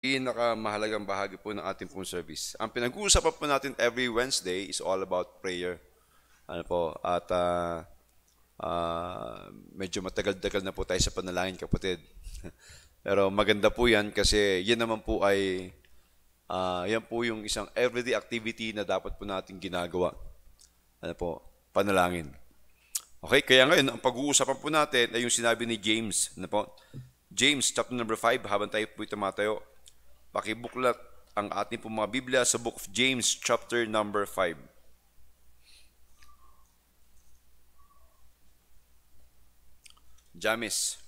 pinakamahalagang bahagi po ng ating pong service. Ang pinag-uusapan po natin every Wednesday is all about prayer. Ano po, at medyo matagal-tagal na po tayo sa panalangin, kapatid. Pero maganda po yan kasi yan naman po ay yan po yung isang everyday activity na dapat po natin ginagawa. Ano po, panalangin. Okay, kaya ngayon, ang pag-uusapan po natin ay yung sinabi ni James. Ano po? James chapter number 5, habang tayo po tumatayo, pakibuklat ang ating po mga Biblia sa book of James chapter number 5. James.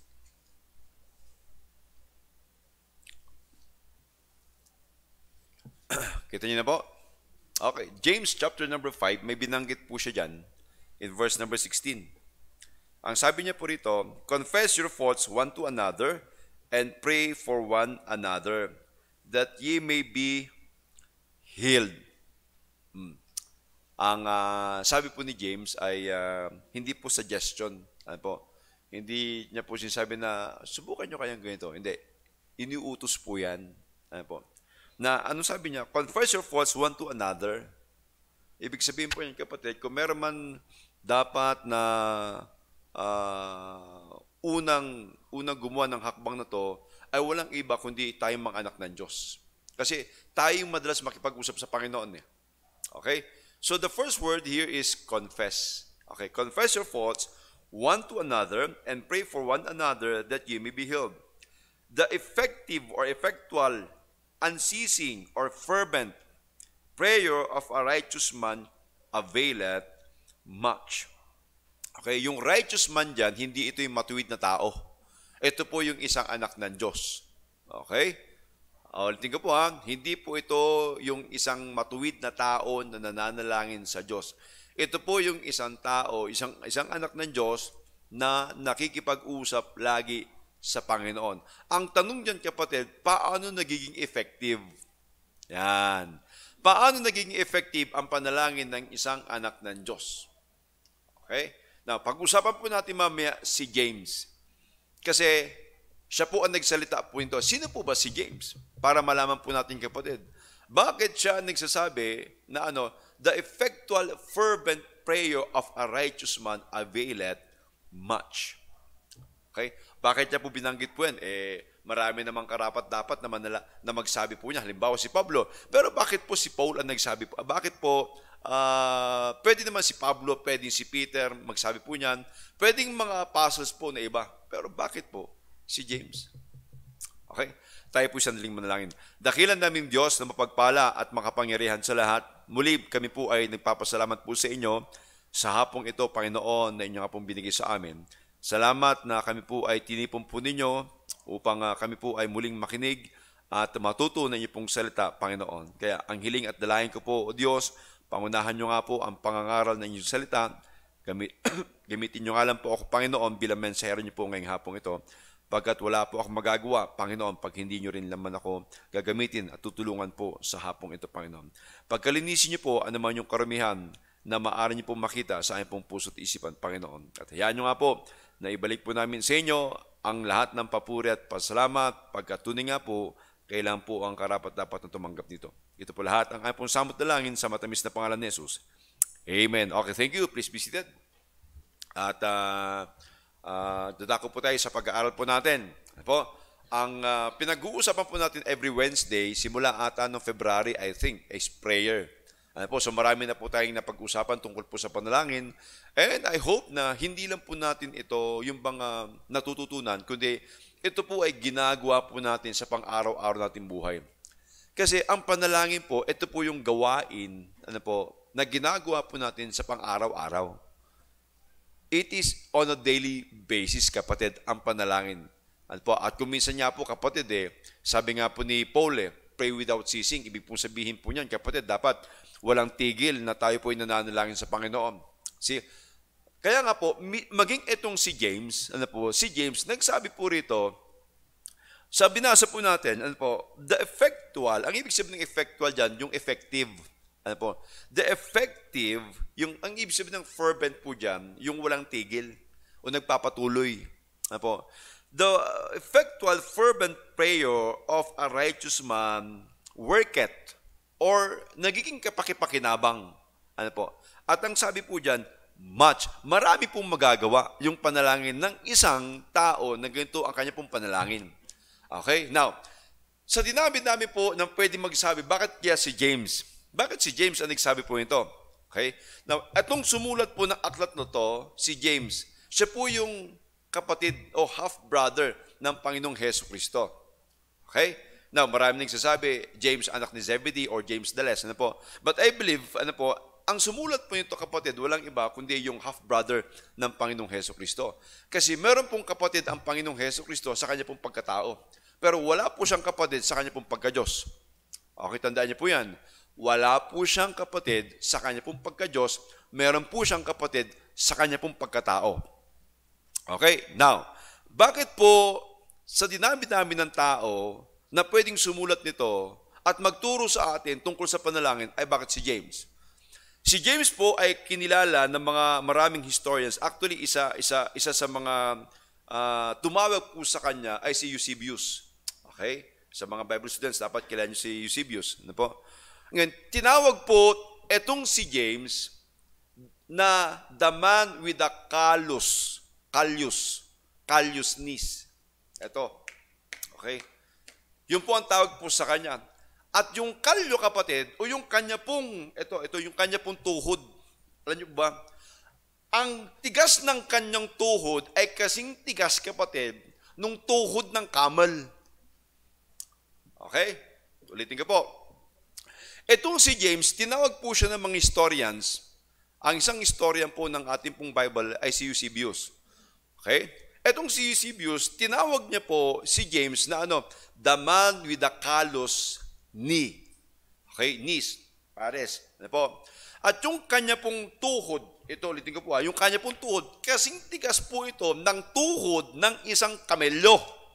Kita niyo na po? Okay, James chapter number 5, may binanggit po siya dyan in verse number 16. Ang sabi niya po rito, confess your faults one to another and pray for one another that ye may be healed. Ang sabi po ni James ay hindi po suggestion. Ano po? Hindi niya po sinasabi na subukan nyo kayang ganito. Hindi. Iniutos po yan. Ano po? Na ano sabi niya? Confess your faults one to another. Ibig sabihin po yan, kapatid, kung meron man dapat na unang gumawa ng hakbang na to, ay walang iba kundi tayong mga anak ng Diyos. Kasi tayong madalas makipag-usap sa Panginoon. Okay? So the first word here is confess. Okay, confess your faults one to another and pray for one another that ye may be healed. The effective or effectual, unceasing or fervent prayer of a righteous man availeth much. Okay, yung righteous man dyan, hindi ito yung matuwid na tao. Ito po yung isang anak ng Diyos. Okay? Ulitin ko po hindi po ito yung isang matuwid na tao na nananalangin sa Diyos. Ito po yung isang tao, isang anak ng Diyos na nakikipag-usap lagi sa Panginoon. Ang tanong dyan, kapatid, paano nagiging effective? Yan. Paano nagiging effective ang panalangin ng isang anak ng Diyos? Okay? Now, pag-usapan po natin mamaya si James. Kasi siya po ang nagsalita po nito. Sino po ba si James? Para malaman po natin, kapatid. Bakit siya nagsasabi na the effectual fervent prayer of a righteous man availeth much. Okay? Bakit niya po binanggit po yan? Marami namang karapat-dapat na magsabi po niya. Halimbawa si Pablo. Pero bakit po si Paul ang nagsabi po? Bakit po pwede naman si Pablo, pwede si Peter magsabi po niyan. Pwedeng mga apostles po na iba. Pero bakit po si James? Okay? Tayo po sandaling manalangin. Dakilan namin Diyos na mapagpala at makapangyarihan sa lahat. Muli kami po ay nagpapasalamat po sa inyo sa hapong ito, Panginoon, na inyo nga pong binigay sa amin. Salamat na kami po ay tinipon po ninyo upang kami po ay muling makinig at matuto ng inyo pong salita, Panginoon. Kaya ang hiling at dalayan ko po, O Diyos, pangunahan nyo nga po ang pangangaral ng inyong salita. Gamitin nyo nga lang po ako, Panginoon, bilang mensahero nyo po ngayong hapong ito. Pagkat wala po ako magagawa, Panginoon, pag hindi nyo rin naman ako gagamitin at tutulungan po sa hapong ito, Panginoon. Pagkalinisin nyo po, anuman yung karumihan na maaari nyo po makita sa aking pong puso't isipan, Panginoon. At hayaan nyo nga po na ibalik po namin sa inyo ang lahat ng papuri at pasalamat. Pagkatuloy nga po, kailangan po ang karapat-dapat na tumanggap nito. Ito po lahat ang aking pong samot na langin sa matamis na pangalan ni Jesus. Amen. Okay, thank you. Please be seated. At dadako po tayo sa pag-aaral po natin. Ang pinag-uusapan po natin every Wednesday, simula ata noong February, I think, is prayer. So marami na po tayong napag-usapan tungkol po sa panalangin. And I hope na hindi lang po natin ito yung bang natututunan, kundi ito po ay ginagawa po natin sa pang-araw-araw nating buhay. Kasi ang panalangin po, ito po yung gawain na ginagawa po natin sa pang-araw-araw. It is on a daily basis, kapatid, ang panalangin. At kung minsan niya po, kapatid, sabi nga po ni Paul, pray without ceasing. Ibig pong sabihin po niyan, kapatid, dapat walang tigil na tayo po ay nananalangin sa Panginoon. Kaya nga po, maging itong si James, nagsabi po rito, sa binasa po natin, the effectual, ang ibig sabihin ng effectual dyan, yung effective. The effective, ang ibig sabihin ng fervent po dyan, yung walang tigil o nagpapatuloy. The effectual fervent prayer of a righteous man worketh, or nagiging kapakipakinabang. Ano po? At ang sabi po dyan, marami pong magagawa yung panalangin ng isang tao na ganito ang kanya pong panalangin. Okay? Now, sa dinami-dami po na pwede magsabi, bakit kaya si James? Bakit si James ang nagsabi po ito? Okay? Now, itong sumulat po ng aklat na to, si James, siya po yung kapatid o half-brother ng Panginoong Hesus Kristo. Okay? Now, marami nagsasabi, James anak ni Zebedee or James the Less. Ano po? But I believe, ang sumulat po nito kapatid, walang iba kundi yung half-brother ng Panginoong Hesus Kristo. Kasi meron pong kapatid ang Panginoong Hesus Kristo sa kanya pong pagkatao. Pero wala po siyang kapatid sa kanya pong pagka-Diyos. Okay, tandaan niyo po yan. Wala po siyang kapatid sa kanya pong pagka-Diyos. Meron po siyang kapatid sa kanya pong pagkatao. Okay, now, bakit po sa dinami-dami ng tao na pwedeng sumulat nito at magturo sa atin tungkol sa panalangin ay bakit si James? Si James po ay kinilala ng mga maraming historians. Actually, isa sa mga tumawag po sa kanya ay si Eusebius. Okay? Sa mga Bible students, dapat kilala niyo si Eusebius. Ano po? Ngayon, tinawag po etong si James na the man with the callousness. Ito. Okay? Yun po ang tawag po sa kanya. At yung kalyo, kapatid, o yung kanya pong, ito yung kanya pong tuhod. Alam niyo ba? Ang tigas ng kanyang tuhod ay kasing tigas, kapatid, nung tuhod ng camel. Okay? Ulitin ko po. Itong si James, tinawag po siya ng mga historians. Ang isang historian po ng ating pong Bible ay si Eusebius. Okay? Itong si Eusebius, tinawag niya po si James na the man with the callous knee. Okay? Knees. Pares. Ano po? At yung kanya pong tuhod, ito ulitin ko po yung kanya pong tuhod, kasing tigas po ito ng tuhod ng isang kamelyo.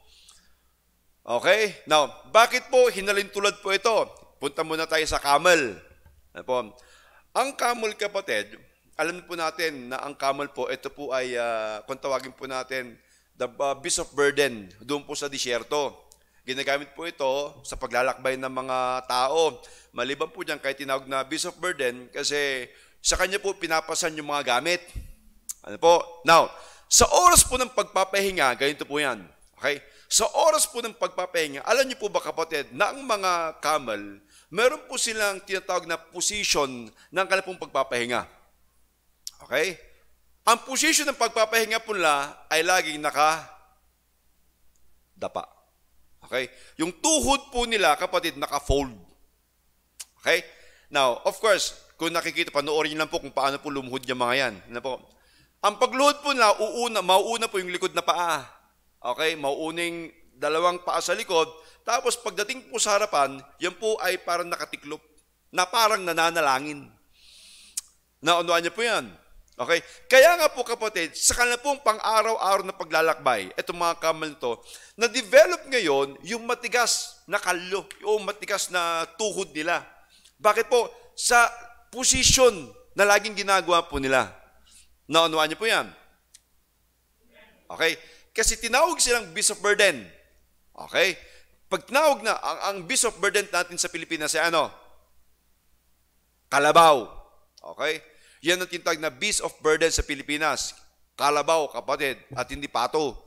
Okay? Now, bakit po hinalintulad po ito? Punta muna tayo sa camel. Ano po? Ang camel, kapatid, alam po natin na ang camel po, ito po ay, kung tawagin po natin, the beast of burden, doon po sa disyerto. Ginagamit po ito sa paglalakbay ng mga tao. Maliban po dyan, kahit tinawag na beast of burden, kasi sa kanya po pinapasan yung mga gamit. Ano po? Now, sa oras po ng pagpapahinga, ganito po yan. Okay? Sa oras po ng pagpapahinga, alam niyo po ba, kapatid, na ang mga camel, meron po silang tinatawag na position ng kanilang pagpapahinga. Okay? Ang position ng pagpapahinga po nila ay laging nakadapa. Okay? Yung tuhod po nila, kapatid, naka-fold. Okay? Now, of course, kung nakikita, panoorin niyo lang po kung paano po lumuhod yung mga yan. Ano po? Ang pagluhod po nila, mauuna po yung likod na paa. Okay? Mauuning dalawang paa sa likod. Tapos, pagdating po sa harapan, yan po ay parang nakatiklop. Na parang nananalangin. Naunuan niyo po yan. Okay? Kaya nga po, kapatid, sa kanila pong pang-araw-araw na paglalakbay, itong mga camel to, na-develop ngayon yung matigas na kalyo, yung matigas na tuhod nila. Bakit po? Sa position na laging ginagawa po nila. Naunuan niyo po yan. Okay? Kasi tinawag silang beast of burden. Okay? Pag tinawag na, ang beast of burden natin sa Pilipinas ay kalabaw. Okay? Yan ang tinatawag na beast of burden sa Pilipinas. Kalabaw, kapatid, at hindi pato.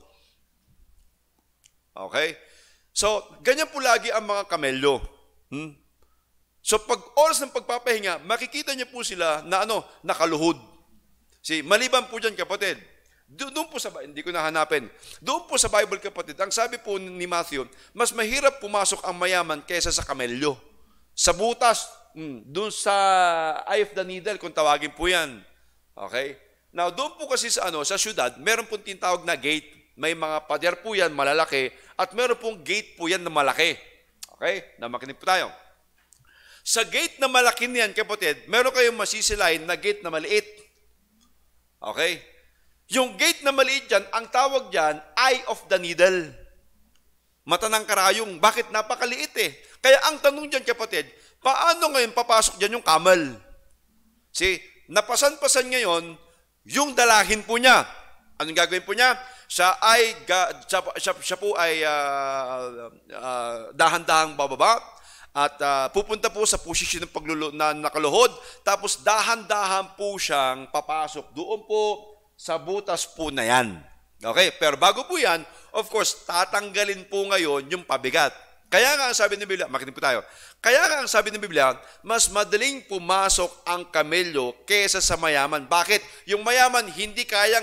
Okay? So, ganyan po lagi ang mga kamelyo. So, pag oras ng pagpapahinga, makikita niyo po sila na nakaluhod. Maliban po dyan, kapatid, doon po sa, hindi ko nahanapin, doon po sa Bible, kapatid, ang sabi po ni Matthew, mas mahirap pumasok ang mayaman kaysa sa kamelyo. Sa butas, doon sa eye of the needle, kung tawagin po yan. Okay? Now, doon po kasi sa syudad, meron pong tinatawag na gate. May mga pader po yan, malalaki, at meron pong gate po yan na malaki. Okay? Na makinig po tayo. Sa gate na malaki niyan, kapatid, meron kayong masisilain na gate na maliit. Okay? Yung gate na maliit dyan, ang tawag dyan, eye of the needle. Mata ng karayong. Bakit? Napakaliit eh. Kaya ang tanong dyan, kapatid, paano ngayon papasok dyan yung camel? Napasan-pasan ngayon yung dalahin po niya. Anong gagawin po niya? siya po ay dahan-dahang bababa at pupunta po sa posisyon ng na nakaluhod, tapos dahan-dahan po siyang papasok doon po sa butas po na yan. Okay, pero bago po yan, of course, tatanggalin po ngayon yung pabigat. Kaya nga ang sabi ng Biblia, makinig po tayo, kaya nga ang sabi ng Biblia, mas madaling pumasok ang kamelyo kaysa sa mayaman. Bakit? Yung mayaman hindi kayang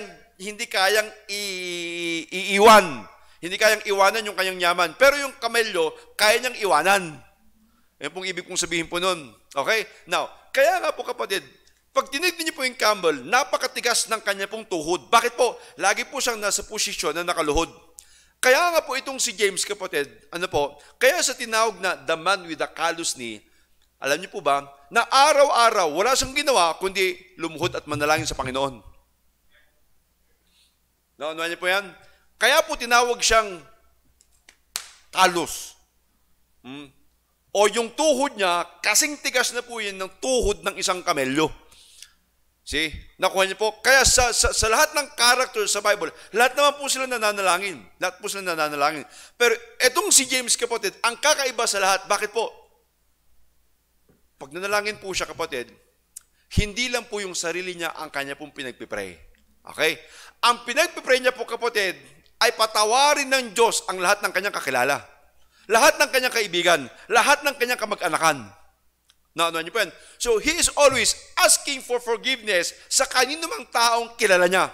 iiwan. Hindi kayang iwanan yung kanyang yaman. Pero yung kamelyo, kaya niyang iwanan. Yan pong ibig kong sabihin po nun. Okay? Now, kaya nga po kapatid, pag tinignan niyo po yung camel, napakatigas ng kanya pong tuhod. Bakit po? Lagi po siyang nasa posisyon na nakaluhod. Kaya nga po itong si James, kapatid, kaya sa tinawag na the man with the callous knee, alam niyo po ba, na araw-araw, wala siyang ginawa, kundi lumuhod at manalangin sa Panginoon. Ano niyo po yan? Kaya po tinawag siyang callous. O yung tuhod niya, kasing tigas na po yan ng tuhod ng isang kamelyo. See? Nakuha niyo po? Kaya sa lahat ng character sa Bible, lahat naman po sila nananalangin. Lahat po sila nananalangin. Pero etong si James, kapatid, ang kakaiba sa lahat, bakit po? Pag nanalangin po siya, kapatid, hindi lang po yung sarili niya ang kanya pong pinagpipray. Okay? Ang pinagpipray niya po, kapatid, ay patawarin ng Diyos ang lahat ng kanyang kakilala. Lahat ng kanyang kaibigan. Lahat ng kanyang kamag-anakan. Ano niyo po yan? So, he is always asking for forgiveness sa kanino mang taong kilala niya.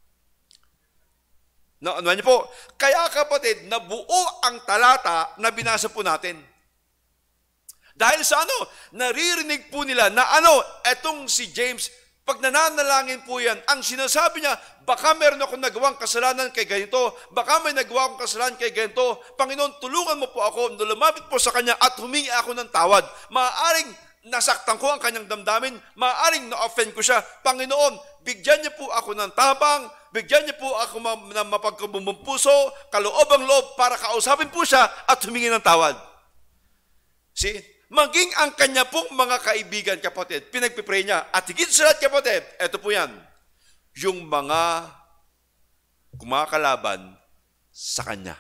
Ano niyo po? Kaya kapatid, nabuo ang talata na binasa po natin. Dahil sa naririnig po nila na etong si James, pag nananalangin po yan, ang sinasabi niya, baka meron akong nagawang kasalanan kay ganito, baka may nagawa akong kasalanan kay ganito, Panginoon, tulungan mo po ako, lumapit po sa Kanya at humingi ako ng tawad. Maaaring nasaktan ko ang kanyang damdamin, maaaring na-offend ko siya. Panginoon, bigyan niyo po ako ng tabang, bigyan niyo po ako ng mapagkabumbong puso, kaloob ang loob para kausapin po siya at humingi ng tawad. See? Maging ang kanya pong mga kaibigan, kapatid, pinagpipray niya. At higit sa lahat, kapatid, eto po yan, yung mga kumakalaban sa kanya.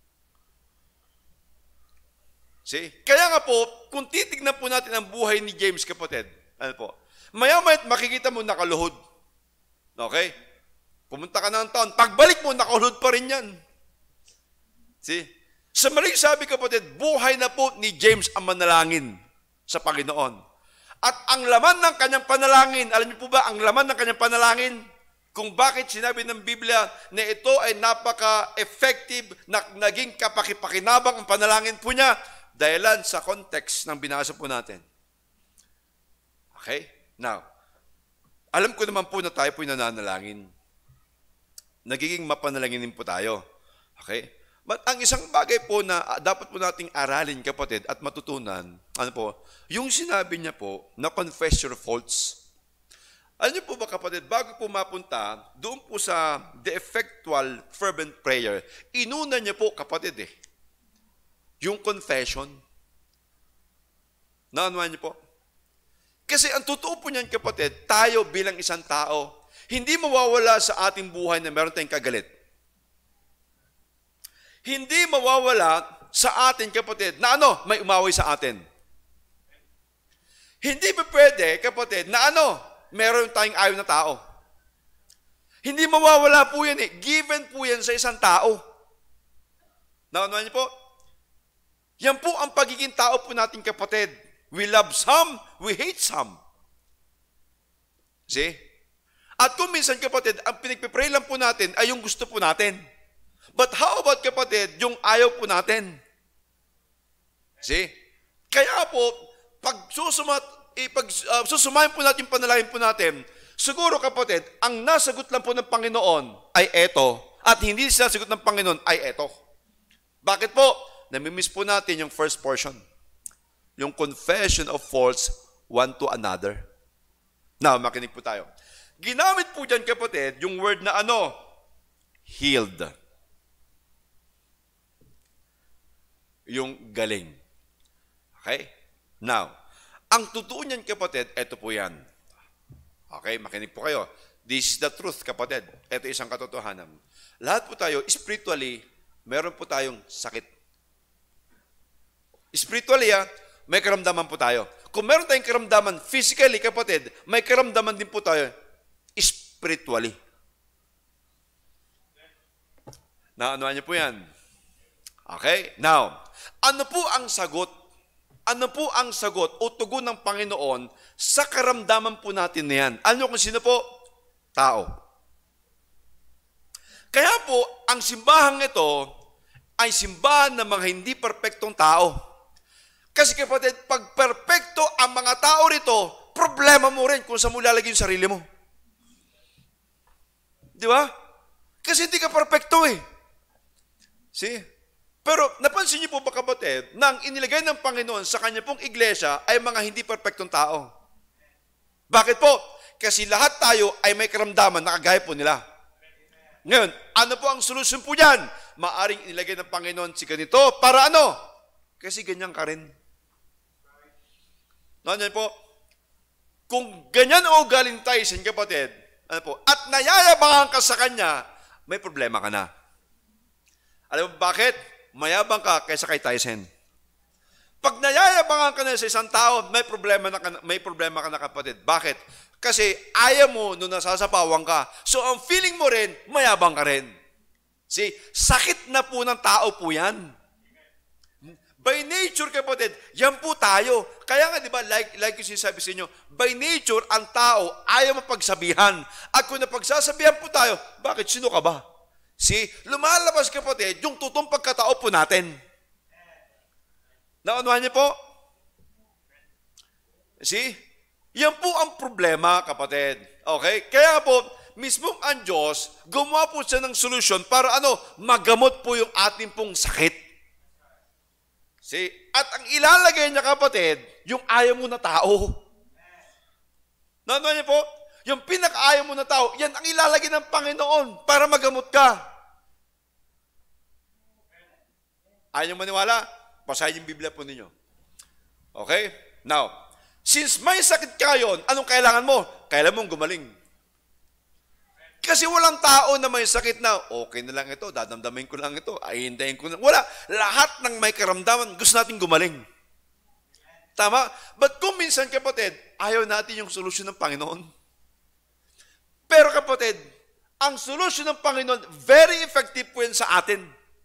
See? Kaya nga po, kung titignan po natin ang buhay ni James, kapatid, maya-maya makikita mo nakaluhod. Okay? Pumunta ka ng taon, pagbalik mo, nakaluhod pa rin yan. See? Sa maling sabi, kapatid, buhay na po ni James ang manalangin sa Panginoon. At ang laman ng kanyang panalangin, alam niyo po ba, ang laman ng kanyang panalangin, kung bakit sinabi ng Biblia na ito ay napaka-effective, na naging kapakipakinabang ang panalangin po niya, dahilan sa context ng binasa po natin. Okay? Now, alam ko naman po na tayo po'y nananalangin. Nagiging mapanalanginin po tayo. Okay? But ang isang bagay po na dapat po nating aralin, kapatid, at matutunan, yung sinabi niya po na confess your faults. Alam niyo po ba, kapatid, bago po mapunta, doon po sa the effectual fervent prayer, inuna niya po, kapatid, yung confession. Naanuhan niyo po? Kasi ang totoo po niyan, kapatid, tayo bilang isang tao, hindi mawawala sa ating buhay na meron tayong kagalit. Hindi mawawala sa atin, kapatid, na may umaway sa atin. Hindi ba pwede, kapatid, na meron tayong ayaw na tao. Hindi mawawala po yan Given po yan sa isang tao. Naanuhan niyo po? Yan po ang pagiging tao po natin, kapatid. We love some, we hate some. See? At kung minsan, kapatid, ang pinagpipray lang po natin ay yung gusto po natin. But how about, kapatid, yung ayaw po natin? See? Kaya po, pag susumahin po natin yung panalangin po natin, siguro, kapatid, ang nasagot lang po ng Panginoon ay eto, at hindi sinasagot ng Panginoon ay eto. Bakit po? Namimiss po natin yung first portion. Yung confession of faults one to another. Now, makinig po tayo. Ginamit po dyan, kapatid, yung word na healed. Yung galing. Okay? Now, ang totoo niyan, kapatid, eto po yan. Okay, makinig po kayo. This is the truth, kapatid. Ito isang katotohanan. Lahat po tayo, spiritually, meron po tayong sakit. Spiritually, may karamdaman po tayo. Kung meron tayong karamdaman physically, kapatid, may karamdaman din po tayo spiritually. Naanoan niyo po yan? Okay? Now, ano po ang sagot? Ano po ang sagot o tugon ng Panginoon sa karamdaman po natin na yan? Ano kung sino po? Tao. Kaya po, ang simbahang ito ay simbahan ng mga hindi perpektong tao. Kasi kapatid, pag perpekto ang mga tao rito, problema mo rin kung saan mo lalagay yung sarili mo. Di ba? Kasi hindi ka perpekto eh. See? Pero napansin niyo po ba kapatid, na ang inilagay ng Panginoon sa kanya pong iglesia ay mga hindi perpektong tao. Bakit po? Kasi lahat tayo ay may karamdaman na kagaya po nila. Ngayon, ano po ang solusyon po dyan? Maaring inilagay ng Panginoon si ganito para ano? Kasi ganyan ka rin. Ano po? Kung ganyan o galing tayo sa kapatid, ano po, at nayayabangan ka sa kanya, may problema ka na. Alam mo bakit? Mayabang ka kaysa kay Tyson. Pag nayayabangan ka na sa isang tao, may problema ka na kapatid. Bakit? Kasi ayaw mo nung nasasapawang ka. So ang feeling mo rin, mayabang ka rin. See, sakit na po ng tao po yan. By nature, kapatid, yan po tayo. Kaya nga, di ba, like yung sinasabi sa inyo, by nature, ang tao ayaw mapagsabihan. At kung napagsasabihan po tayo, bakit? Sino ka ba? See, lumalabas, kapatid, yung totoong pagkatao po natin. Naunahan niyo po? See? Yan po ang problema, kapatid. Okay? Kaya po, mismong ang Diyos, gumawa po siya ng solusyon para ano, magamot po yung ating pong sakit. See? At ang ilalagay niya, kapatid, yung ayaw mo na tao. Naunahan niyo po? Yung pinaka-ayaw mo na tao, yan ang ilalagay ng Panginoon para magamot ka. Ayaw maniwala? Basahin yung Biblia po ninyo. Okay? Now, since may sakit ka yun, anong kailangan mo? Kailangan mong gumaling. Kasi walang tao na may sakit na, okay na lang ito, dadamdamin ko lang ito, ahindayin ko lang. Wala. Lahat ng may karamdaman, gusto natin gumaling. Tama? But kung minsan, kapatid, ayaw natin yung solusyon ng Panginoon. Pero kapatid, ang solusyon ng Panginoon, very effective po yan sa atin.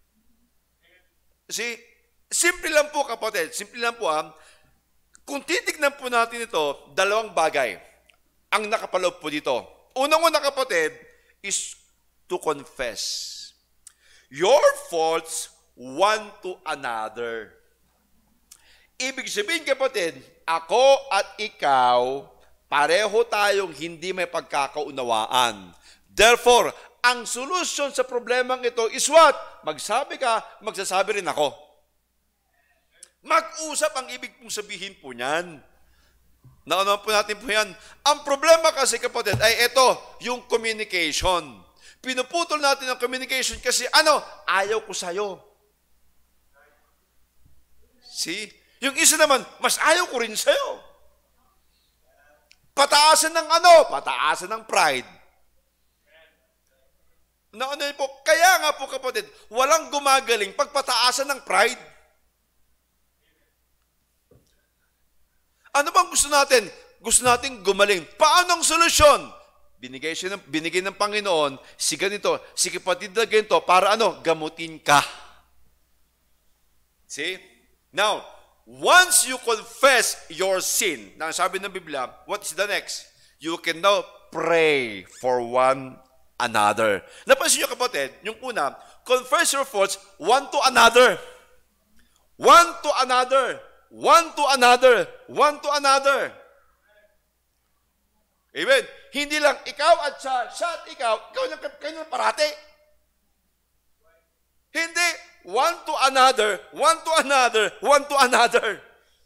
See, simple lang po kapatid, simple lang po kung titignan po natin ito, dalawang bagay ang nakapaloob po dito. Unang-una kapatid is to confess your faults one to another. Ibig sabihin kapatid, ako at ikaw, pareho tayong hindi may pagkakaunawaan. Therefore, ang solusyon sa problemang ito is what? Magsabi ka, magsasabi rin ako. Mag-usap ang ibig pong sabihin po niyan. Naunawan po natin po yan. Ang problema kasi kapatid ay ito, yung communication. Pinuputol natin ang communication kasi ano? Ayaw ko sa'yo. See? Yung isa naman, mas ayaw ko rin sa'yo. Pataasan ng ano? Pataasan ng pride. Po, kaya nga po kapatid, walang gumagaling pagpataasan ng pride. Ano bang gusto natin? Gusto natin gumaling. Paano ang solusyon? Binigay ng Panginoon, si ganito, si kapatid na ganito, para ano? Gamutin ka. See? Now, once you confess your sin, na sabi ng Biblia, what is the next? You can now pray for one another. Napansin niyo kapatid, yung una, confess your faults one to another. One to another. One to another. One to another. Amen. Hindi lang ikaw at siya at ikaw lang parati. Hindi. One to another, one to another, one to another.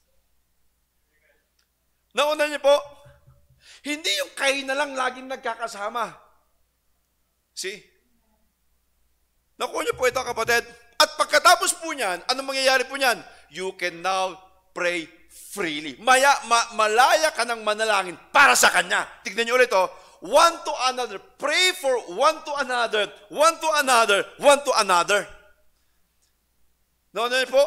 Nauna niyo po, hindi yung kayo na lang laging nagkakasama. See? Nakuha niyo po ito kapatid. At pagkatapos po niyan, anong mangyayari po niyan? You can now pray freely. Malaya ka ng manalangin para sa Kanya. Tignan niyo ulit one to another. Pray for one to another, one to another, one to another. Nauna niyo po?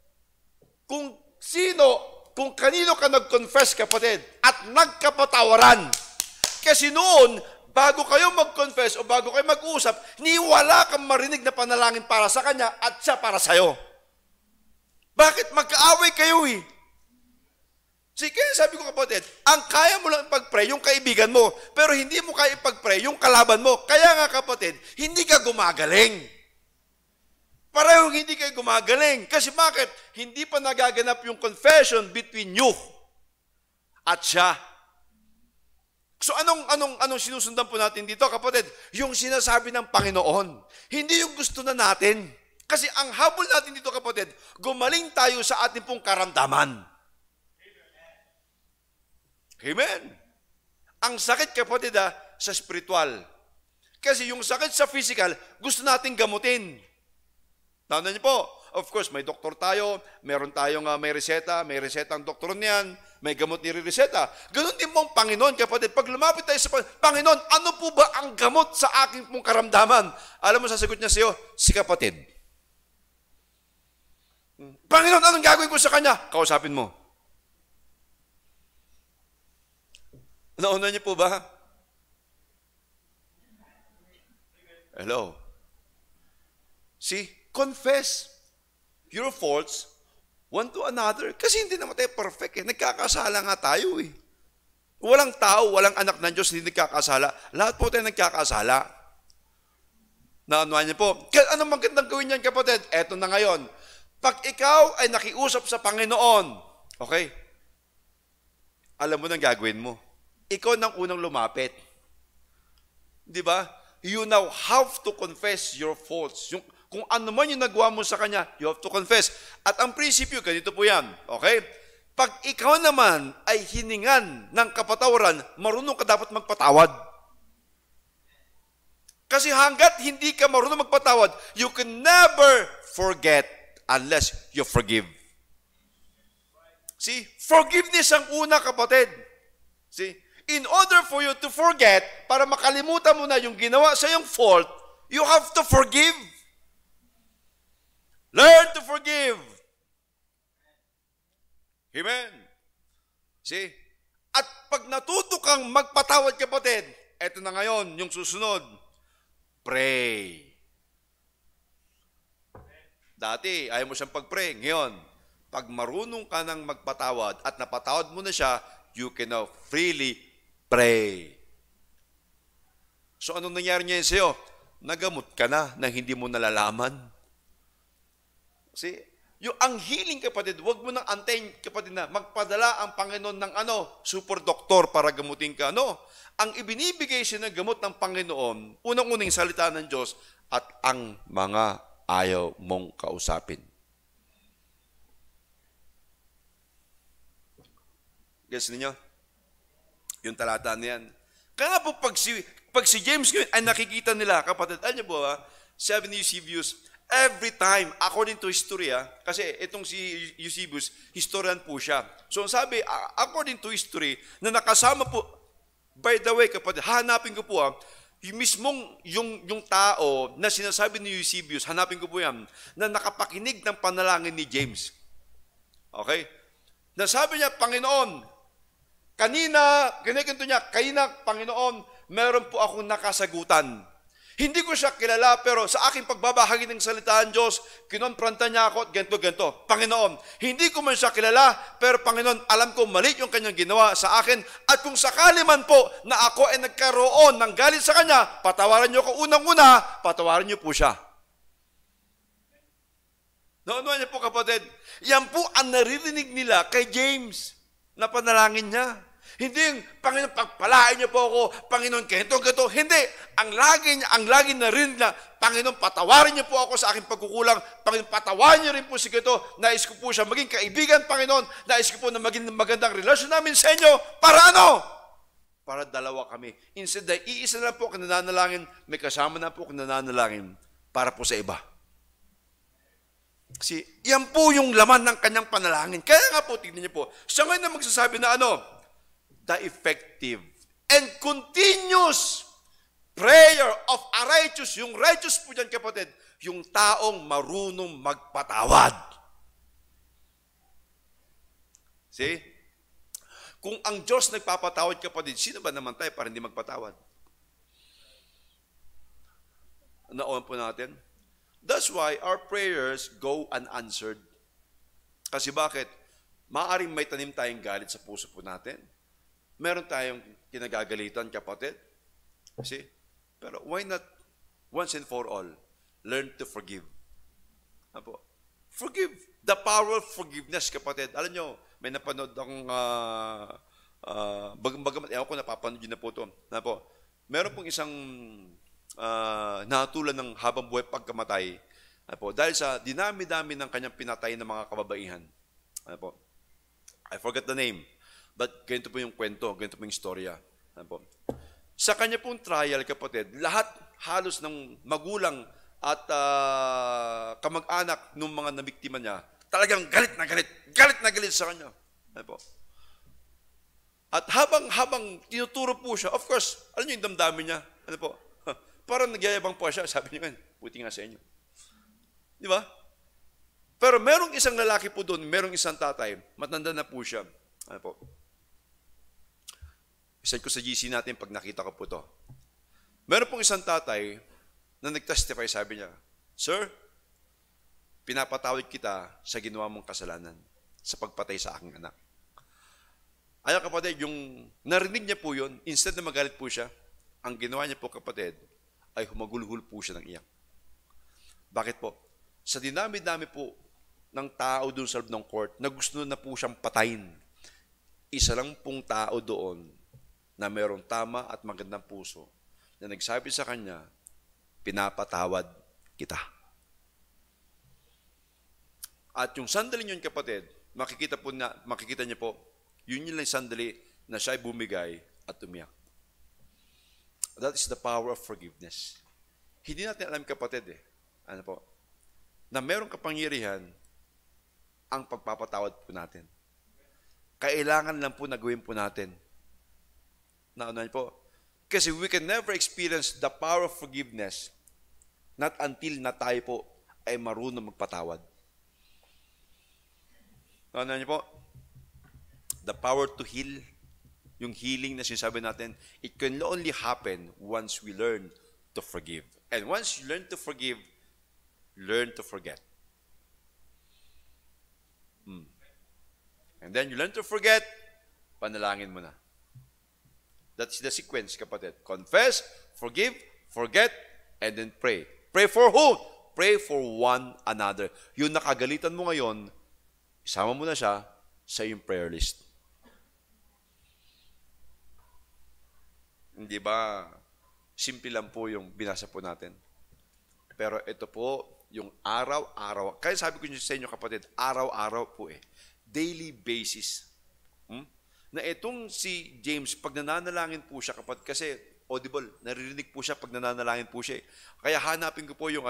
Kung kanino ka nag-confess, kapatid, at nagkapatawaran. Kasi noon, bago kayo mag-confess o bago kayo mag-usap, wala kang marinig na panalangin para sa kanya at siya para sa'yo. Bakit? Magkaaway kayo eh. Kaya sabi ko, kapatid, ang kaya mo lang ipag-pray yung kaibigan mo, pero hindi mo kaya ipag-pray yung kalaban mo. Kaya nga, kapatid, hindi ka gumagaling. Parehong hindi kayo gumagaling. Kasi bakit? Hindi pa nagaganap yung confession between you at siya. So anong sinusundan po natin dito, kapatid? Yung sinasabi ng Panginoon. Hindi yung gusto na natin. Kasi ang habol natin dito, kapatid, gumaling tayo sa ating pong karamdaman. Amen. Ang sakit, kapatid, sa spiritual. Kasi yung sakit sa physical, gusto nating gamutin. Tandaan niyo po, of course, may doktor tayo, meron tayong may reseta ang doktor niyan, may gamot ni reseta. Ganon din po ang Panginoon, kapatid. Pag lumapit tayo sa Panginoon, ano po ba ang gamot sa aking pong karamdaman? Alam mo, sasagot niya sa iyo, si kapatid. Panginoon, anong gagawin ko sa kanya? Kausapin mo. Nauna niyo po ba? Hello? See? Confess your faults one to another. Kasi hindi naman tayo perfect eh. Nagkakasala nga tayo eh. Walang tao, walang anak ng Diyos hindi nagkakasala. Lahat po tayo nagkakasala. Naunawan niyo po. Kaya ano magandang gawin niyan, kapatid? Eto na ngayon. Pag ikaw ay nakiusap sa Panginoon, okay? Alam mo nang gagawin mo. Ikaw nang unang lumapit. Di ba? You now have to confess your faults. Kung ano man yung nagawa mo sa kanya, you have to confess. At ang prinsipyo, ganito po yan. Okay? Pag ikaw naman ay hiningan ng kapatawaran, marunong ka dapat magpatawad. Kasi hanggat hindi ka marunong magpatawad, you can never forget unless you forgive. See? Forgiveness ang una, kapatid. See? In order for you to forget, para makalimutan mo na yung ginawa sa iyong fault, you have to forgive. Learn to forgive. Amen. See? At pag natuto kang magpatawad, kapatid, eto na ngayon, yung susunod, pray. Dati, ayaw mo siyang pag-pray. Ngayon, pag marunong ka nang magpatawad at napatawad mo na siya, you can now freely pray. So, anong nangyari niya sa'yo? Nagamot ka na hindi mo nalalaman. See? Ang healing, kapatid, huwag mo nang antayin, kapatid, na magpadala ang Panginoon ng super doktor para gamutin ka. Ang ibinibigay siya ng gamot ng Panginoon, unang-unang salita ng Diyos at ang mga ayaw mong kausapin. Guess niyo? Yung talata niyan. Kaya po pag si James ay nakikita nila, kapatid, alam niyo po Seven Eusebius, every time, according to history, kasi itong si Eusebius, historian po siya. So sabi, according to history, na nakasama po, by the way, kapatid, hanapin ko po yung mismong yung tao na sinasabi ni Eusebius, hanapin ko po yan, na nakapakinig ng panalangin ni James. Okay? Nasabi niya, Panginoon, kanina, Panginoon, meron po akong nakasagutan. Hindi ko siya kilala, pero sa aking pagbabahagi ng salita ng Diyos, kinonfronta niya ako at ganito. Panginoon, hindi ko man siya kilala, pero Panginoon, alam ko mali yung kanyang ginawa sa akin. At kung sakali man po na ako ay nagkaroon ng galit sa kanya, patawaran niyo ako unang-una, patawaran niyo po siya. Noon niyo po, kapatid, yan po ang naririnig nila kay James na panalangin niya. Hindi yung, Panginoon, pagpalain niyo po ako, Panginoon, ganito. Hindi. Ang lagi na rin na, Panginoon, patawarin niyo po ako sa aking pagkukulang. Panginoon, patawarin niyo rin po si ganito. Nais ko po siya maging kaibigan, Panginoon. Nais ko po na maging magandang relasyon namin sa inyo. Para ano? Para dalawa kami. Instead na iisa na po ang nananalangin, may kasama na po ang nananalangin para po sa iba. Kasi yan po yung laman ng kanyang panalangin. Kaya nga po, tignan niyo po, siya ngayon na magsasabi na the effective and continuous prayer of a righteous. Yung righteous po dyan, kapatid, yung taong marunong magpatawad. See? Kung ang Diyos nagpapatawad, kapatid, sino ba naman tayo para hindi magpatawad? Naon po natin. That's why our prayers go unanswered. Kasi bakit? Maaring may tanim tayong galit sa puso po natin. Meron tayong kinagagalitan, kapatid. See? Pero why not once and for all, learn to forgive? Apo? Forgive. The power of forgiveness, kapatid. Alam nyo, may napanood akong, bagamat, ewan ko, napapanood yun na po ito. Apo? Meron pong isang natulan ng habang buhay pagkamatay. Apo? Dahil sa dinami-dami ng kanyang pinatay ng mga kababaihan. Apo? I forgot the name. But ganito po yung kwento, ganito po yung istorya. Apo? Sa kanya pong trial, kapatid, lahat halos ng magulang at kamag-anak ng mga nabiktima niya, talagang galit na galit sa kanya. Apo? At habang tinuturo po siya, of course, alam niyo yung damdamin niya? Ano po? Parang nagyayabang po siya. Sabi niya, buti nga sa inyo. Di ba? Pero merong isang lalaki po doon, merong isang tatay, matanda na po siya. Ano po? Isend ko sa GC natin pag nakita ko po to. Meron pong isang tatay na nag-testify, sabi niya, Sir, pinapatawad kita sa ginawa mong kasalanan sa pagpatay sa aking anak. Ayaw, kapatid, yung narinig niya po yun, instead na magalit po siya, ang ginawa niya po, kapatid, ay humagulhul po siya ng iyak. Bakit po? Sa dinami-dami po ng tao doon sa loob ng court na gusto na po siyang patayin, isa lang pong tao doon na mayroong tama at magandang puso na nagsabi sa kanya, pinapatawad kita. At yung sandali yun, kapatid, makikita niyo po, yun yung sandali na siya'y bumigay at umiyak. That is the power of forgiveness. Hindi natin alam, kapatid, ano po, na mayroong kapangyarihan ang pagpapatawad po natin. Kailangan lang po na gawin po natin. Naunahan po. Kasi we can never experience the power of forgiveness not until na tayo po ay marunong magpatawad. Naunahan po. The power to heal, yung healing na sinasabi natin, it can only happen once we learn to forgive. And once you learn to forgive, learn to forget. And then you learn to forget, panalangin mo na. That's the sequence, kapatid. Confess, forgive, forget, and then pray. Pray for who? Pray for one another. Yung nakagalitan mo ngayon, isama mo na siya sa iyong prayer list. Hindi ba, simple lang po yung binasa po natin. Pero ito po, yung araw-araw. Kaya sabi ko sa inyo, kapatid, araw-araw po daily basis. Na itong si James, pag nananalangin po siya, kapatid, kasi audible, naririnig po siya pag nananalangin po siya. Kaya hanapin ko po yung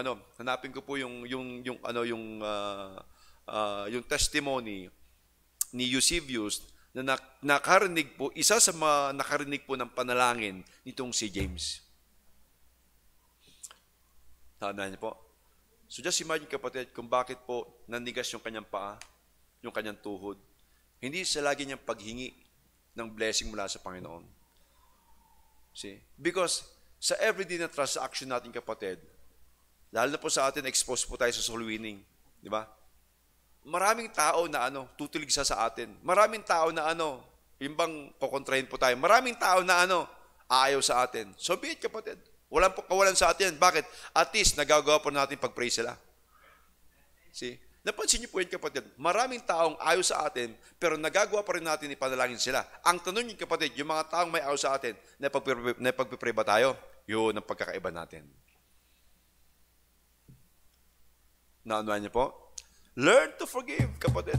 yung testimony ni Eusebius na nakarinig po, isa sa mga nakarinig po ng panalangin nitong si James. Tandaan niyo po. So just imagine, kapatid, kung bakit po nanigas yung kanyang paa, yung kanyang tuhod. Hindi sa lagi niyang paghingi ng blessing mula sa Panginoon. See? Because sa everyday na transaction natin, kapatid, lalo na po sa atin, exposed po tayo sa soul winning. Di ba? Maraming tao na tutulig sa atin. Maraming tao na yung bang kukontrahin po tayo. Maraming tao na aayaw sa atin. So be it, kapatid. Walang kawalan sa atin. Bakit? At least, nagagawa po natin pag-pray sila. See? Napansin niyo po yun, kapatid. Maraming taong ayaw sa atin, pero nagagawa pa rin natin ipanalangin sila. Ang tanong niyo, kapatid, yung mga taong may ayaw sa atin, na pagpipray ba tayo? Yun ang pagkakaiba natin. Naunahan niyo po? Learn to forgive, kapatid.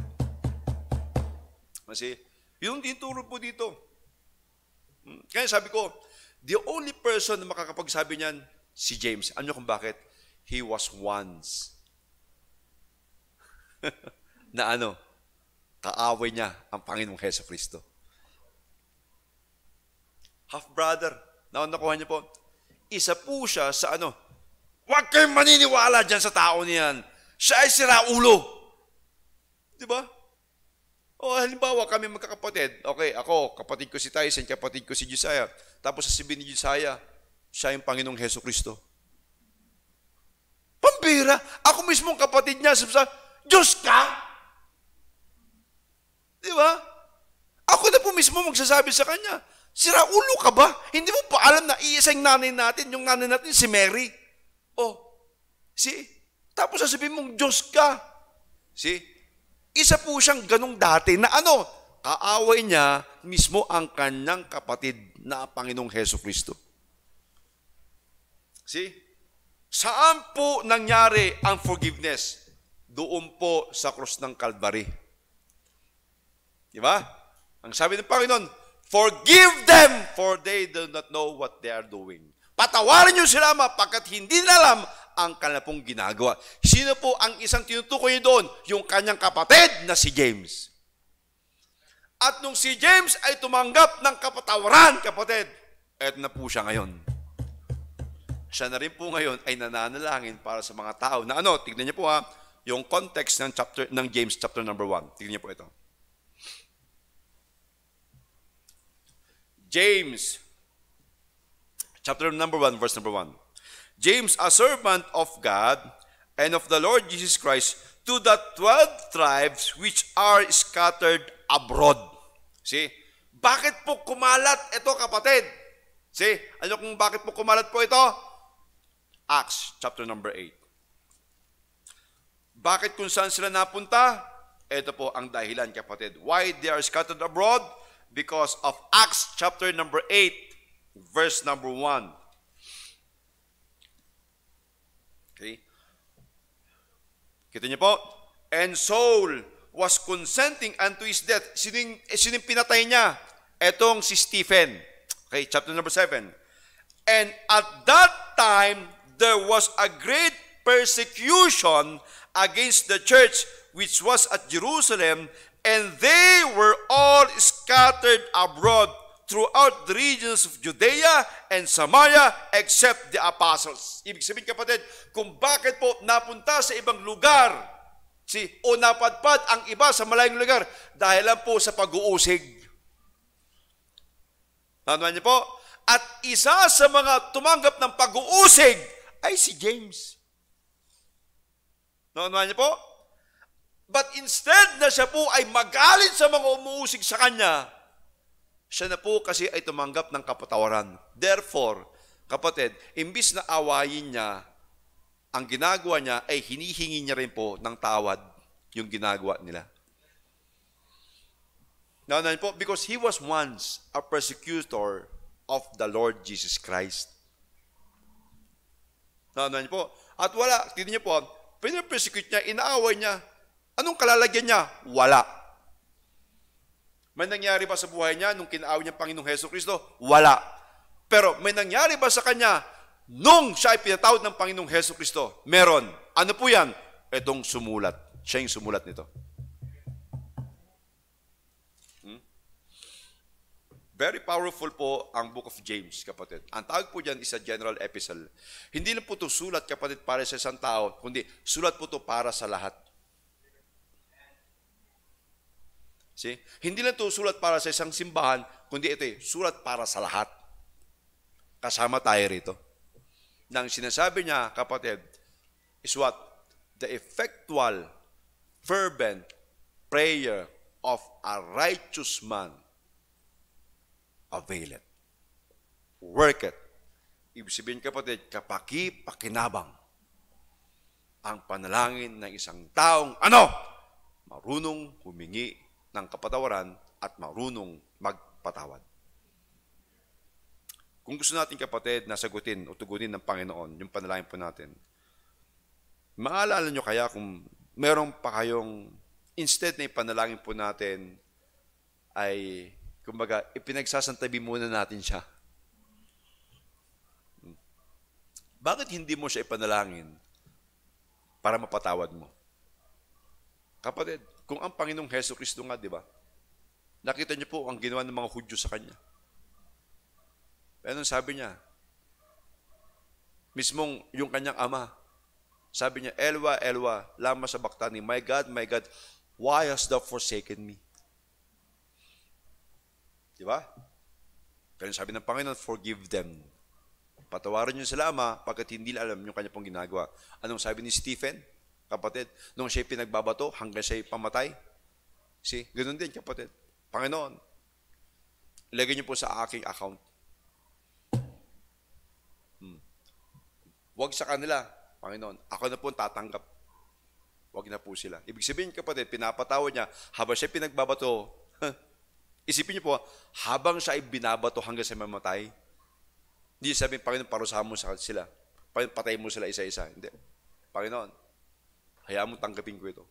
Kasi, yung tinuturo po dito. Kaya sabi ko, the only person na makakapagsabi niyan, si James. Ano kung bakit? He was once na kaaway niya ang Panginoong Hesus Kristo. half-brother. Nakuha niyo po? Isa po siya sa ano, huwag kayong maniniwala dyan sa tao niyan. Siya ay siraulo. Di ba? O halimbawa kami magkakapatid. Okay, ako, kapatid ko si Tyson, kapatid ko si Josiah. Tapos sasabihin ni Josiah, siya yung Panginoong Hesukristo. Pambira! Ako mismo ang kapatid niya. Diyos ka? Di ba? Ako na po mismo magsasabi sa kanya, siraulo ka ba? Hindi mo pa alam na iisa yung nanay natin, yung nanay natin si Mary. Oh, see? Tapos sasabihin mong Diyos ka. See? Isa po siyang ganong dati na ano, kaaway niya mismo ang kanyang kapatid na Panginoong Hesukristo. See? Saan po nangyari ang forgiveness? Doon po sa krus ng Calvary. Di ba? Ang sabi ng Panginoon, forgive them for they do not know what they are doing. Patawarin niyo sila pagkat hindi nila alam ang kanilang pong ginagawa. Sino po ang isang tinutukoy doon? Yung kanyang kapatid na si James. At nung si James ay tumanggap ng kapatawaran, kapatid, eto na po siya ngayon. Siya na rin po ngayon ay nananalangin para sa mga tao na ano, tignan niyo po yung context ng James chapter number 1. Tignan niyo po ito. James chapter number 1, verse number 1. James, a servant of God and of the Lord Jesus Christ, to the 12 tribes which are scattered abroad. See? Bakit po kumalat ito, kapatid? See? Ano kung bakit po kumalat po ito? Acts chapter number 8. Bakit kung saan sila napunta? Ito po ang dahilan, kapatid. Why they are scattered abroad? Because of Acts chapter number 8, verse number 1. Okay? Kita niyo po? And Saul was consenting unto his death. Sining pinatay niya? Etong si Stephen. Okay, chapter number 7. And at that time, there was a great persecution against the church which was at Jerusalem, and they were all scattered abroad throughout the regions of Judea and Samaria except the apostles. Ibig sabihin, kapatid, kung bakit po napunta sa ibang lugar, o napadpad ang iba sa malayong lugar, dahil lang po sa pag-uusig. Tandaan niyo po? At isa sa mga tumanggap ng pag-uusig ay si James. Tandaan niyo po? But instead na siya po ay magalit sa mga umuusig sa kanya, siya na po kasi ay tumanggap ng kapatawaran. Therefore, kapatid, imbis na awayin niya, ang ginagawa niya ay hinihingi niya rin po ng tawad yung ginagawa nila. Now, po, because he was once a persecutor of the Lord Jesus Christ. Now, po, at wala, tignan niyo po, pinapersecute niya, inaaway niya. Anong kalalagyan niya? Wala. May nangyari ba sa buhay niya nung kinaaway niya Panginoong Hesukristo? Wala. Pero may nangyari ba sa kanya nung siya ay pinatawad ng Panginoong Hesukristo? Meron. Ano po yan? Itong sumulat. Siya yung sumulat nito. Very powerful po ang Book of James, kapatid. Ang tawag po dyan is a general epistle. Hindi lang po ito sulat, kapatid, para sa isang tao, kundi sulat po ito para sa lahat. See? Hindi lang ito sulat para sa isang simbahan, kundi ito sulat para sa lahat. Kasama tayo rito. Nang sinasabi niya, kapatid, is what? The effectual, fervent prayer of a righteous man availeth. Worketh. Ibig sabihin, kapatid, kapaki-pakinabang ang panalangin ng isang taong, marunong humingi ng kapatawaran at marunong magpatawad. Kung gusto natin, kapatid, na sagutin o tugunin ng Panginoon yung panalangin po natin, maalala nyo kaya kung meron pa kayong, instead na ipanalangin po natin, ay, kumbaga, ipinagsasantabi muna natin siya. Bakit hindi mo siya ipanalangin para mapatawad mo? Kapatid, kung ang Panginoong Hesukristo nga, di ba? Nakita niyo po ang ginawa ng mga Hudyo sa Kanya. Anong sabi niya? Mismong yung kanyang ama, sabi niya, Elwa, Elwa, lama sabachthani, my God, why hast thou forsaken me? Di ba? Kaya sabi ng Panginoon, forgive them. Patawarin niyo sila, ama, pagkat hindi alam yung kanya pong ginagawa. Anong sabi ni Stephen, kapatid? Nung siya'y pinagbabato, hanggang siya'y pamatay. See, ganun din, kapatid. Panginoon, ilagay niyo po sa aking account. Huwag sa kanila, Panginoon. Ako na po tatanggap. Huwag na po sila. Ibig sabihin, kapatid, pinapatawad niya, habang siya pinagbabato, isipin niyo po, habang siya ay binabato hanggang sa mamatay, hindi sabihin, Panginoon, parusahan mo sila. Panginoon, patayin mo sila isa-isa. Hindi. Panginoon, hayaan mo tanggapin ko ito.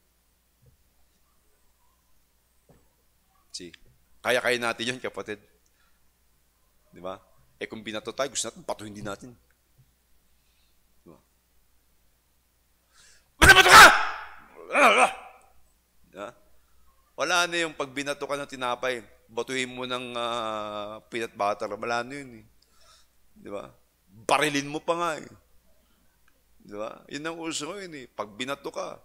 See, kaya natin yun, kapatid. Di ba? Eh kung binato tayo, gusto natin, patuhin din natin. Binabato ka! Wala na yung pag binato ka ng tinapay, batuhin mo ng peanut butter, wala na yun eh. Di ba? Barilin mo pa nga eh. Di ba? Yun ang uso ngayon eh. Pag binato ka,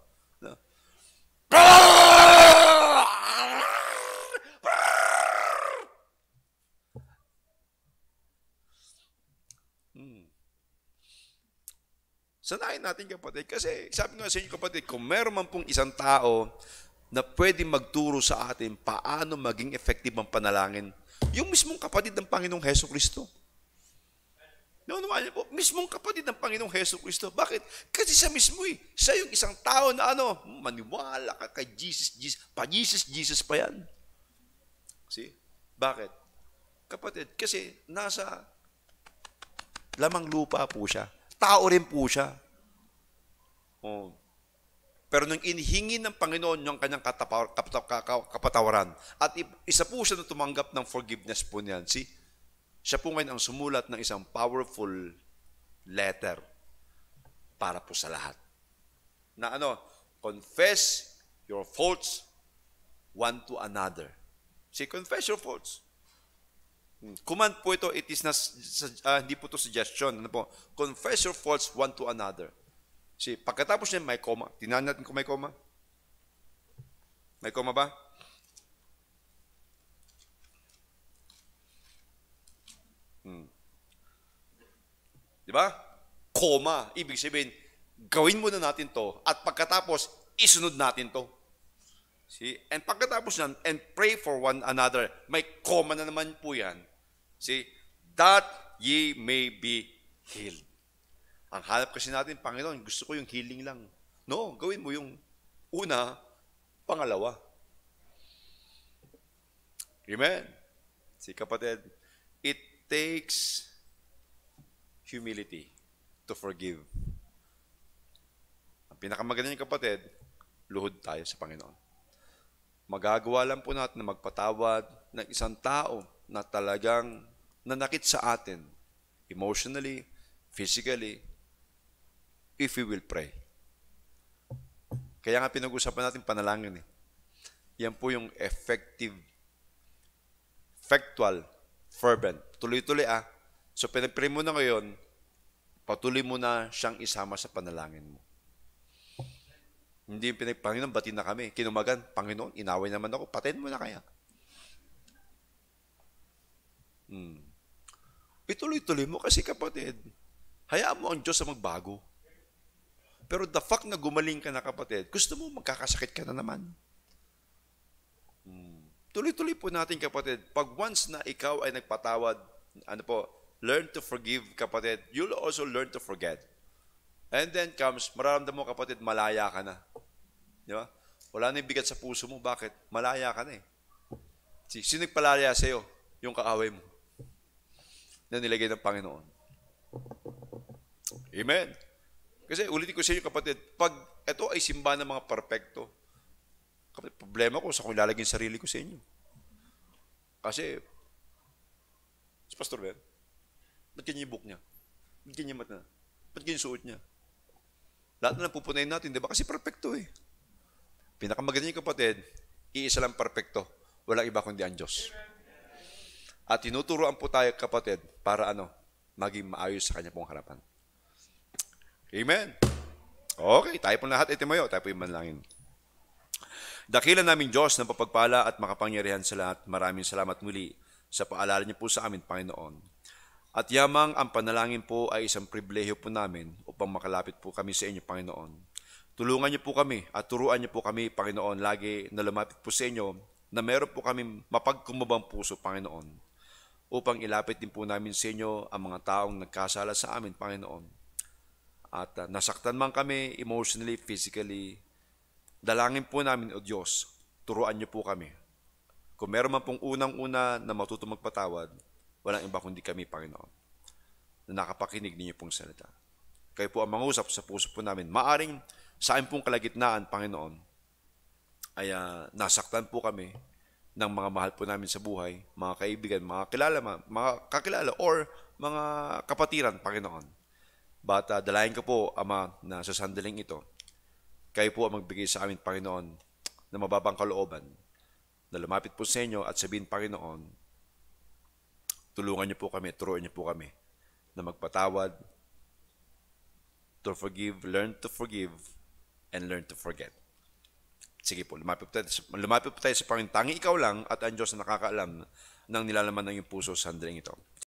sanayin natin, kapatid. Kasi sabi nga sa inyo, kapatid, kung meron man pong isang tao na pwede magturo sa atin paano maging effective ang panalangin, yung mismong kapatid ng Panginoong Heso Kristo. Naunawaan niyo po, mismong kapatid ng Panginoong Heso Kristo. Bakit? Kasi siya mismo eh. Siya yung isang tao na maniwala ka kay Jesus, Jesus pa yan. See? Bakit? Kapatid, kasi nasa lamang lupa po siya. Tao rin po siya. Oh. Pero nung inihingi ng Panginoon yung kanyang kapatawaran, at isa po siya na tumanggap ng forgiveness po niyan. See? Siya po ngayon ang sumulat ng isang powerful letter para po sa lahat. Na confess your faults one to another. See, confess your faults. Command po ito, it is hindi po ito suggestion. Confess your faults one to another. See, pagkatapos niya, may comma. Tingnan natin kung may comma. May comma ba? Di ba? Comma. Ibig sabihin, gawin muna natin to at pagkatapos, isunod natin to. See? And pagkatapos yan, and pray for one another. May comma na naman po yan. See? That ye may be healed. Ang hanap kasi natin, Panginoon, gusto ko yung healing lang. No, gawin mo yung una, pangalawa. Amen? See, kapatid, it takes humility to forgive. Ang pinakamaganda niyo, kapatid, luhod tayo sa Panginoon. Magagawa lang po natin na magpatawad ng isang tao na talagang nanakit sa atin, emotionally, physically, if we will pray. Kaya nga pinag-usapan natin panalangin eh. Yan po yung effectual, fervent. Tuloy-tuloy So pinag-pray mo na ngayon, patuloy mo na siyang isama sa panalangin mo. Hindi yung Panginoon, batin na kami. Kinumagan, Panginoon, inaway naman ako, patayin mo na kaya. Ituloy-tuloy mo kasi, kapatid, hayaan mo ang Diyos na magbago. Pero the fact na gumaling ka na, kapatid, gusto mo magkakasakit ka na naman. Tuloy-tuloy po natin, kapatid. Pag once na ikaw ay nagpatawad, learn to forgive, kapatid. You'll also learn to forget. And then comes, mararamdaman mo, kapatid, malaya ka na. Di ba? Wala na yung bigat sa puso mo. Bakit? Malaya ka na eh. Sino nagpalaya sa'yo? Yung kaaway mo. Na nilagay ng Panginoon. Amen. Kasi ulitin ko sa inyo, kapatid, pag ito ay simbahan ng mga perpekto, kapatid, problema ko sa kung ilalagay yung sarili ko sa inyo. Kasi, si Pastor Ben, ba't ganyan yung book niya? Ba't ganyan yung mata? Ba't ganyan yung suot niya? Lahat na lang pupunayin natin, di ba? Kasi perfecto eh. Pinakamaganda niyo, kapatid, iisa lang perfecto. Walang iba kundi ang Diyos. At tinuturoan po tayo, kapatid, para maging maayos sa kanya pong harapan. Amen. Okay, tayo po lahat itimayo, tayo po yung manlangin. Dakilan namin Diyos ng papagpala at makapangyarihan sa lahat. Maraming salamat muli sa paalala niyo po sa amin, Panginoon. At yamang ang panalangin po ay isang pribilehiyo po namin upang makalapit po kami sa inyo, Panginoon. Tulungan niyo po kami at turuan niyo po kami, Panginoon, lagi na lumapit po sa inyo na meron po kami mapagkumabang puso, Panginoon, upang ilapit din po namin sa inyo ang mga taong nagkasala sa amin, Panginoon. At nasaktan man kami emotionally, physically, dalangin po namin, O Diyos, turuan niyo po kami. Kung meron man pong unang-una na matuto magpatawad, walang iba kundi kami, Panginoon, na nakapakinig ninyo pong salita. Kayo po ang mangusap sa puso po namin. Maaring sa amin pong kalagitnaan, Panginoon, ay nasaktan po kami ng mga mahal po namin sa buhay, mga kaibigan, mga kakilala, or mga kapatiran, Panginoon. But dalayan ko po, Ama, na sa sandaling ito, kayo po ang magbigay sa amin, Panginoon, na mababang kalooban, na lumapit po sa inyo at sabihin, Panginoon, tulungan niyo po kami, turuan niyo po kami na magpatawad, to forgive, learn to forgive, and learn to forget. Sige po, lumapit po tayo sa Panginoon. Tangi ikaw lang at ang Diyos na nakakaalam ng nilalaman ng iyong puso sa sandaling ito.